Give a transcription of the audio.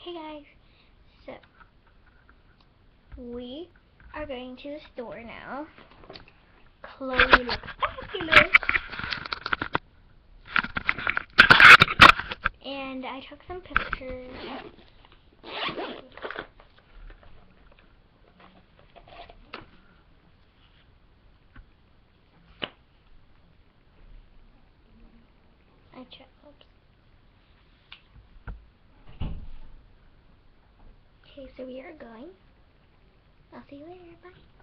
Hey guys, so we are going to the store now. Chloe looks fabulous. And I took some pictures. Oops. Okay, so we are going. I'll see you later. Bye.